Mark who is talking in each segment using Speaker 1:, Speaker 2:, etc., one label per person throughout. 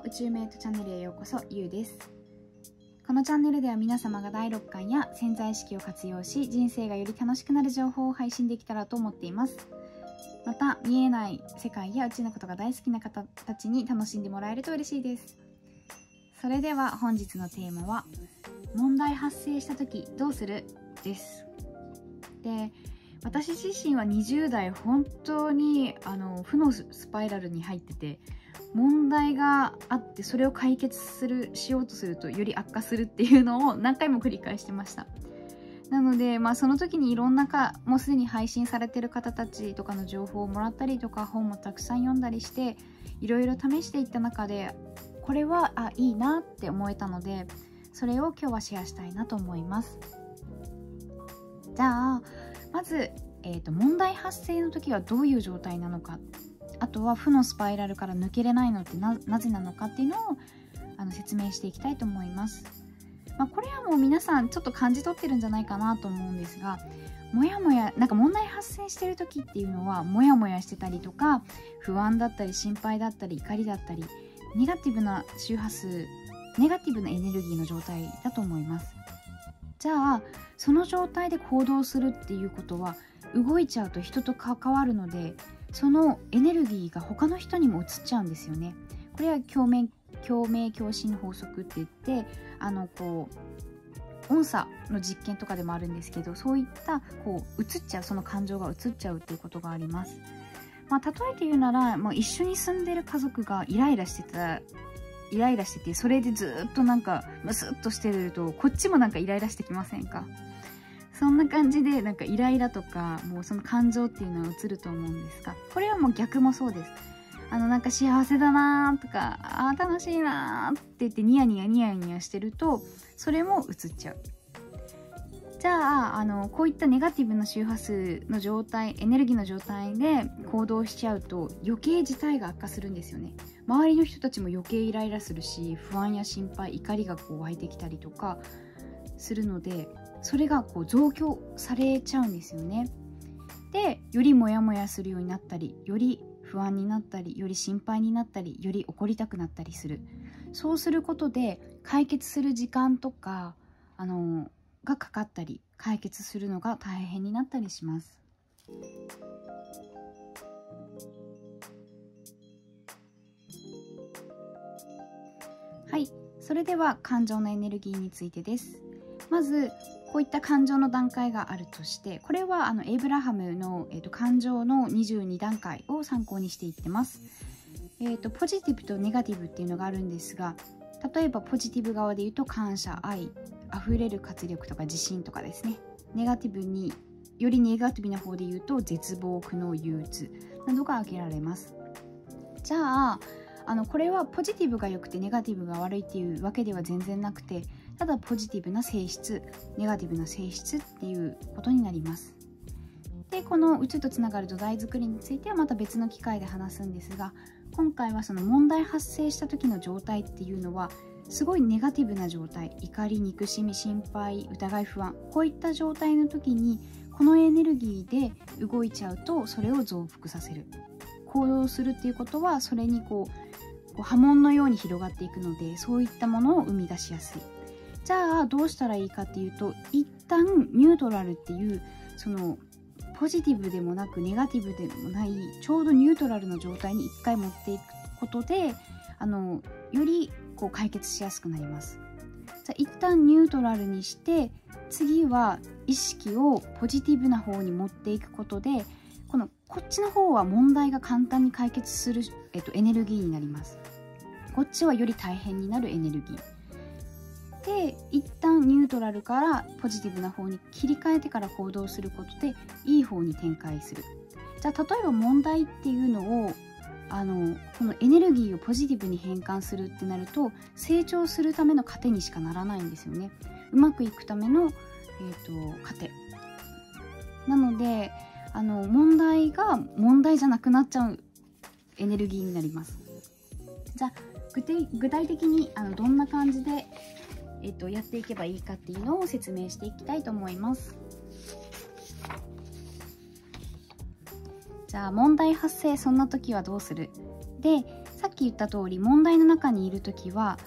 Speaker 1: 宇宙メイトチャンネルへようこそ、ゆうです。このチャンネルでは皆様が第6感や潜在意識を活用し、人生がより楽しくなる情報を配信できたらと思っています。また、見えない世界や宇宙のことが大好きな方たちに楽しんでもらえると嬉しいです。それでは本日のテーマは、問題発生した時どうする？です。で、私自身は20代本当に負のスパイラルに入ってて、問題があってそれを解決しようとするとより悪化するっていうのを何回も繰り返してました。なので、その時にいろんなもうすでに配信されてる方たちとかの情報をもらったりとか、本もたくさん読んだりしていろいろ試していった中で、これはいいなって思えたので、それを今日はシェアしたいなと思います。じゃあまず、問題発生の時はどういう状態なのか、あとは負のスパイラルから抜けれないのってなぜなのかっていうのを説明していきたいと思います。これはもう皆さんちょっと感じ取ってるんじゃないかなと思うんですが、もやもや問題発生してる時っていうのはもやもやしてたりとか、不安だったり心配だったり怒りだったり、ネガティブな周波数、ネガティブなエネルギーの状態だと思います。じゃあその状態で行動するっていうことは、動いちゃうと人と関わるので、そのエネルギーが他の人にも移っちゃうんですよね。これは共鳴共振の法則って言って、音差の実験とかでもあるんですけど、そういった移っちゃう、その感情が移っちゃうっていうことがあります。例えて言うなら、一緒に住んでる家族がイライラしてて、それでずっとムスッとしてると、こっちもイライラしてきませんか？そんな感じでイライラとか、もうその感情っていうのは移ると思うんですが、これはもう逆もそうです。幸せだなーとか、楽しいなーって言ってニヤニヤしてると、それも移っちゃう。じゃあこういったネガティブな周波数の状態、エネルギーの状態で行動しちゃうと、余計事態が悪化するんですよね。周りの人たちも余計イライラするし、不安や心配、怒りが湧いてきたりとかするので、それが増強されちゃうんですよね。で、よりモヤモヤするようになったり、より不安になったり、より心配になったり、より怒りたくなったりする。そうすることで解決する時間とかがかかったり、解決するのが大変になったりします。はい、それでは感情のエネルギーについてです。まずこういった感情の段階があるとして、これはエイブラハムの、感情の22段階を参考にしていってます。ポジティブとネガティブっていうのがあるんですが、例えばポジティブ側で言うと感謝、愛、あふれる活力とか自信とかですね。よりネガティブな方で言うと絶望、苦悩、憂鬱などが挙げられます。じゃあこれはポジティブが良くてネガティブが悪いっていうわけでは全然なくて、ただポジティブな性質、ネガティブな性質っていうことになります。で、この宇宙とつながる土台作りについてはまた別の機会で話すんですが、今回はその問題発生した時の状態っていうのはすごいネガティブな状態、怒り、憎しみ、心配、疑い、不安、こういった状態の時にこのエネルギーで動いちゃうと、それを増幅させる、行動するっていうことは、それに波紋のように広がっていくので、そういったものを生み出しやすい。じゃあどうしたらいいかっていうと、一旦ニュートラルっていう、そのポジティブでもなくネガティブでもない、ちょうどニュートラルの状態に一回持っていくことで、より解決しやすくなります。じゃあ一旦ニュートラルにして、次は意識をポジティブな方に持っていくことで、こっちの方は問題が簡単に解決する、エネルギーになります。こっちはより大変になるエネルギーで、一旦ニュートラルからポジティブな方に切り替えてから行動することでいい方に展開する。じゃあ例えば問題っていうのをこのエネルギーをポジティブに変換するってなると、成長するための糧にしかならないんですよね。うまくいくための、糧なので、問題が問題じゃなくなっちゃうエネルギーになります。じゃあ具体的にどんな感じで、やっていけばいいかっていうのを説明していきたいと思います。じゃあ問題発生、そんな時はどうする？で、さっき言った通り問題の中にいる時は、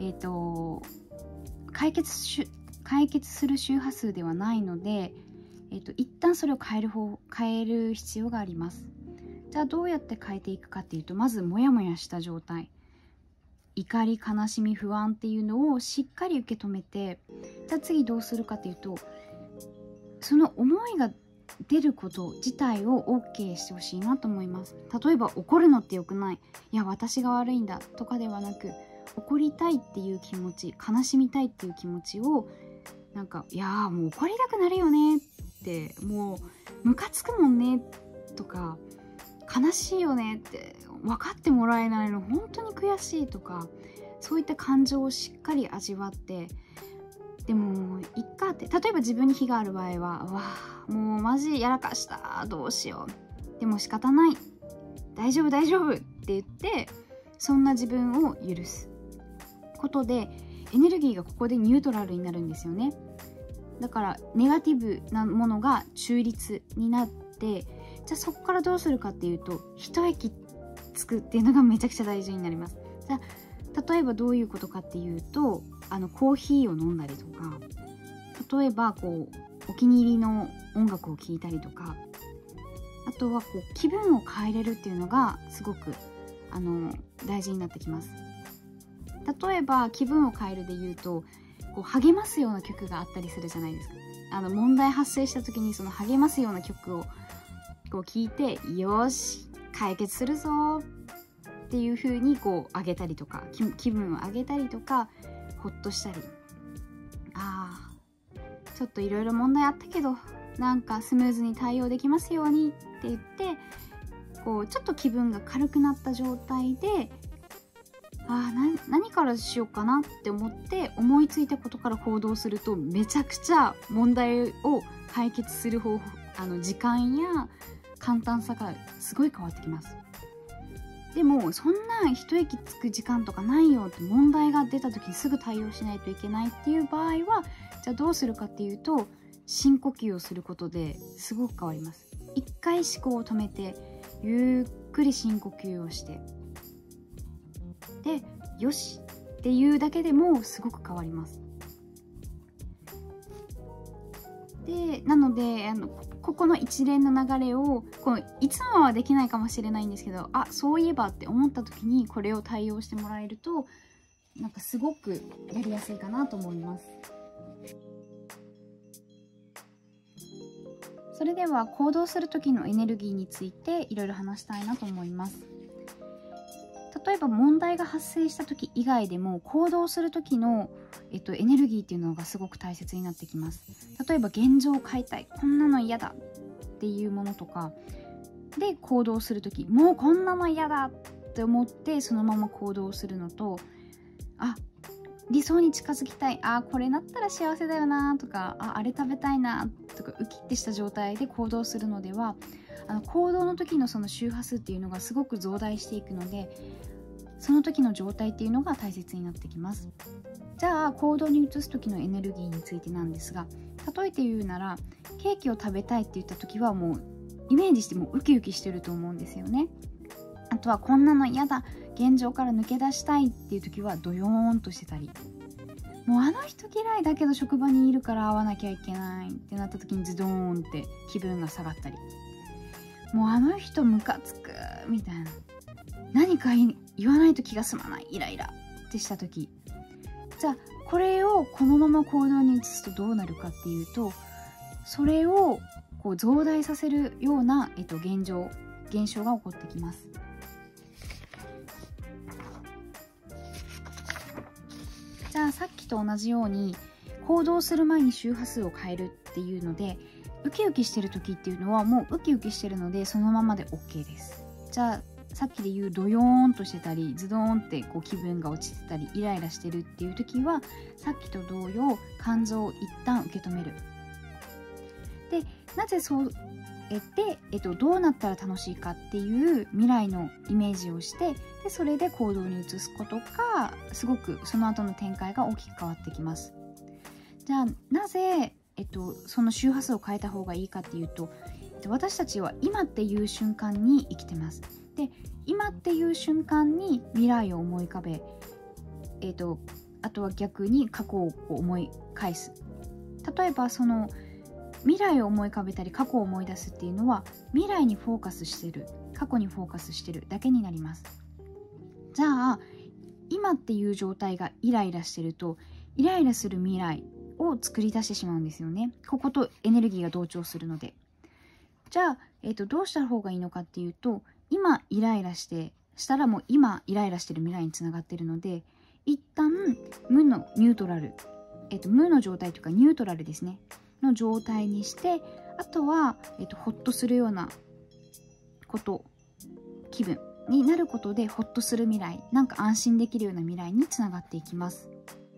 Speaker 1: 解決する周波数ではないので、一旦それを変える必要があります。じゃあどうやって変えていくかっていうと、まずモヤモヤした状態、怒り、悲しみ、不安っていうのをしっかり受け止めて、じゃあ次どうするかっていうと、その思いが出ること自体を OK してほしいなと思います。例えば怒るのって良くない、いや私が悪いんだとかではなく、怒りたいっていう気持ち、悲しみたいっていう気持ちをなんか、いやーもう怒りたくなるよねって、もうムカつくもんねとか、悲しいよねって分かってもらえないの本当に悔しいとか、そういった感情をしっかり味わって、でもいっかって、例えば自分に非がある場合は、わあもうマジやらかした、どうしよう、でも仕方ない、大丈夫大丈夫って言って、そんな自分を許すことでエネルギーがここでニュートラルになるんですよね。だからネガティブなものが中立になって、じゃあそこからどうするかっていうと、一息つくっていうのがめちゃくちゃ大事になります。じゃあ例えばどういうことかっていうと、コーヒーを飲んだりとか、例えばこうお気に入りの音楽を聴いたりとか、あとはこう気分を変えれるっていうのがすごく大事になってきます。例えば気分を変えるで言うと、こう励ますような曲があったりするじゃないですか。問題発生した時にその励ますような曲をこう聴いて、よし解決するぞっていう風にこう上げたりとか、気分を上げたりとか、ほっとしたり、ちょっといろいろ問題あったけどなんかスムーズに対応できますようにって言って、こうちょっと気分が軽くなった状態で、何からしようかなって思って思いついたことから行動すると、めちゃくちゃ問題を解決する方法、時間や簡単さがすごい変わってきます。でもそんな一息つく時間とかないよって、問題が出た時にすぐ対応しないといけないっていう場合は、じゃあどうするかっていうと、深呼吸をすることですごく変わります。一回思考を止めてゆっくり深呼吸をして、でよしっていうだけでもすごく変わります。でなのでここの一連の流れをいつもはできないかもしれないんですけど、そういえばって思った時にこれを対応してもらえると、なんかすごくやりやすいかなと思います。それでは行動する時のエネルギーについていろいろ話したいなと思います。例えば問題が発生した時以外でも、行動する時の、エネルギーっていうのがすごく大切になってきます。例えば現状を変えたい、こんなの嫌だっていうものとかで行動する時、もうこんなの嫌だって思ってそのまま行動するのと、理想に近づきたい、これなったら幸せだよなとか、あれ食べたいなとかウキッてした状態で行動するのでは、行動の時のその周波数っていうのがすごく増大していくので、その時の状態っていうのが大切になってきます。じゃあ行動に移す時のエネルギーについてなんですが、例えて言うなら、ケーキを食べたいって言った時はもうイメージしてもウキウキしてると思うんですよね。あとはこんなの嫌だ、現状から抜け出したいっていう時はドヨーンとしてたり、もうあの人嫌いだけど職場にいるから会わなきゃいけないってなった時にズドーンって気分が下がったり、もうあの人ムカつくみたいな、何か言わないと気が済まない、イライラってした時、じゃあこれをこのまま行動に移すとどうなるかっていうと、それをこう増大させるような、現象が起こってきます。じゃあさっきと同じように行動する前に周波数を変えるっていうので、ウキウキしてる時っていうのはもうウキウキしてるのでそのままで OK です。じゃあさっきで言うドヨーンとしてたりズドーンってこう気分が落ちてたりイライラしてるっていう時は、さっきと同様感情を一旦受け止める。でなぜそうどうなったら楽しいかっていう未来のイメージをして、でそれで行動に移すことがすごくその後の展開が大きく変わってきます。じゃあなぜ、その周波数を変えた方がいいかっていうと、私たちは今っていう瞬間に生きてます。で今っていう瞬間に未来を思い浮かべ、あとは逆に過去を思い返す。例えばその未来を思い浮かべたり過去を思い出すっていうのは未来にフォーカスしてる、過去にフォーカスしてるだけになります。じゃあ今っていう状態がイライラしてると、イライラする未来を作り出してしまうんですよね。こことエネルギーが同調するので。じゃあ、どうした方がいいのかっていうと、今イライラしたらもう今イライラしてる未来につながってるので、一旦無のニュートラル、無の状態というかニュートラルですねの状態にして、あとは、ホッとするようなこと気分になることで、ホッとする未来、なんか安心できるような未来につながっていきます。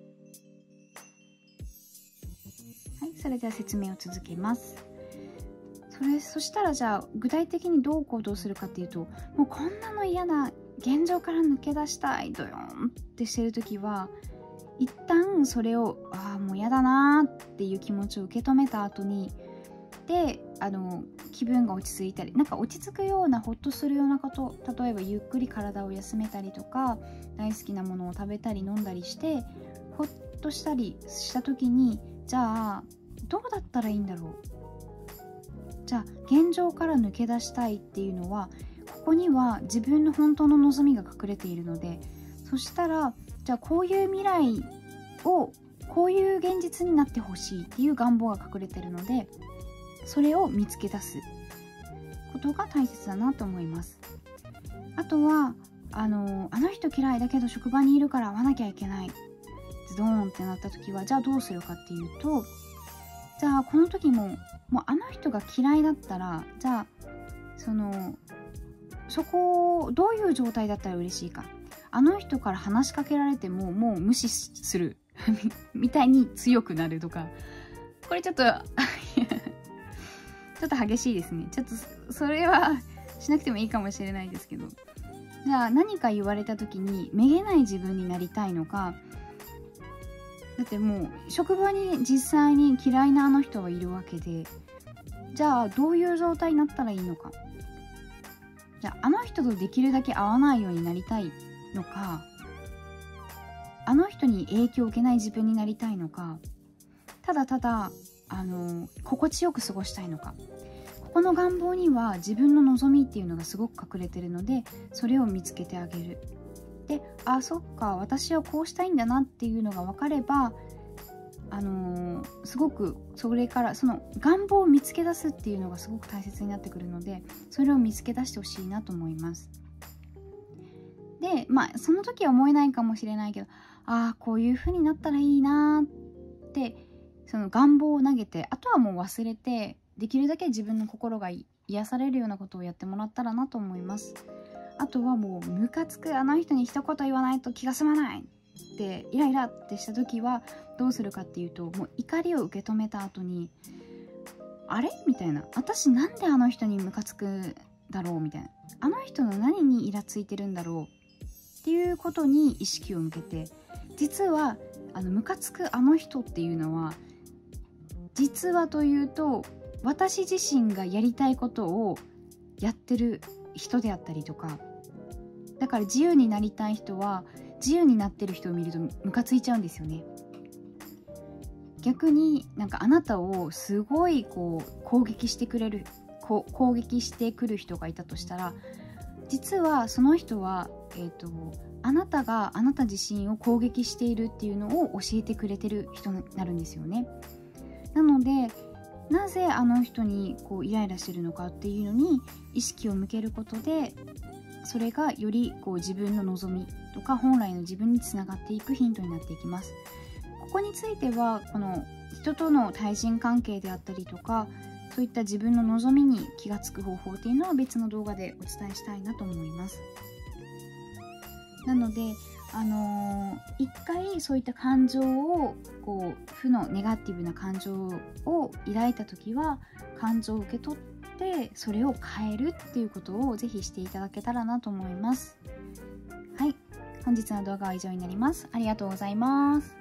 Speaker 1: はい、それでは説明を続けます。そしたらじゃあ具体的にどう行動するかっていうと、もうこんなの嫌だ、現状から抜け出したい、ドヨンってしてる時は一旦それをもう嫌だなーっていう気持ちを受け止めた後に、で気分が落ち着いたり、なんか落ち着くようなホッとするようなこと、例えばゆっくり体を休めたりとか、大好きなものを食べたり飲んだりしてホッとしたりした時に、じゃあどうだったらいいんだろう、じゃあ現状から抜け出したいっていうのは、ここには自分の本当の望みが隠れているので、そしたらじゃあこういう未来を、こういう現実になってほしいっていう願望が隠れているので、それを見つけ出すことが大切だなと思います。あとはあの人嫌いだけど職場にいるから会わなきゃいけない、ズドーンってなった時は、じゃあどうするかっていうと、じゃあこの時もうあの人が嫌いだったら、じゃあそこをどういう状態だったら嬉しいか、あの人から話しかけられてももう無視するみたいに強くなるとか、これちょっとちょっと激しいですね。ちょっとそれはしなくてもいいかもしれないですけど、じゃあ何か言われた時にめげない自分になりたいのか、だってもう職場に実際に嫌いなあの人がいるわけで、じゃあどういう状態になったらいいのか、じゃああの人とできるだけ会わないようになりたいのか、あの人に影響を受けない自分になりたいのか、ただただ心地よく過ごしたいのか、ここの願望には自分の望みっていうのがすごく隠れてるので、それを見つけてあげる。で、そっか、私はこうしたいんだなっていうのが分かれば、すごくそれからその願望を見つけ出すっていうのがすごく大切になってくるので、それを見つけ出してほしいなと思います。で、その時は思えないかもしれないけど、こういう風になったらいいなってその願望を投げて、あとはもう忘れて、できるだけ自分の心が癒されるようなことをやってもらったらなと思います。あとはもうムカつく、あの人に一言言わないと気が済まないってイライラってした時はどうするかっていうと、もう怒りを受け止めた後に、あれみたいな、私なんであの人にムカつくだろうみたいな、あの人の何にイラついてるんだろうっていうことに意識を向けて、実はムカつくあの人っていうのは、実はというと私自身がやりたいことをやってる人であったりとか、だから自由になりたい人は自由になってる人を見るとムカついちゃうんですよね。逆になんかあなたをすごい攻撃してくる人がいたとしたら、実はその人はあなたがあなた自身を攻撃しているっていうのを教えてくれてる人になるんですよね。なので、なぜあの人にイライラしてるのかっていうのに意識を向けることで、それがより自分の望みとか本来の自分につながっていくヒントになっていきます。ここについてはこの人との対人関係であったりとか、そういった自分の望みに気がつく方法っていうのは別の動画でお伝えしたいなと思います。なので一回そういった感情を負のネガティブな感情を抱いた時は、感情を受け取ってそれを変えるっていうことをぜひしていただけたらなと思います。はい、本日の動画は以上になります。ありがとうございます。